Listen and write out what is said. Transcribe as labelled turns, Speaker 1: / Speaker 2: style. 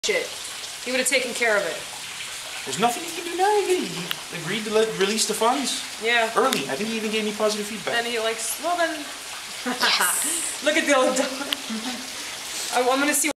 Speaker 1: shit. He would have taken care of it.
Speaker 2: There's nothing he can do now. He agreed to release the funds.
Speaker 1: Yeah.
Speaker 2: Early. I think he even gave me positive feedback.
Speaker 1: Then he likes, well then, look at the old dog. I'm gonna see